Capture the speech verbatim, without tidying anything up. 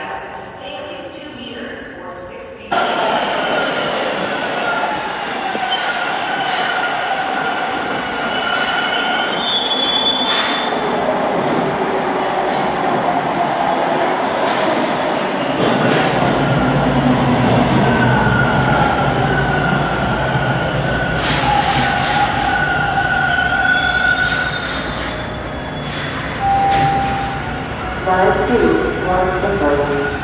guests to stay at least two meters or six feet. Five two one approach.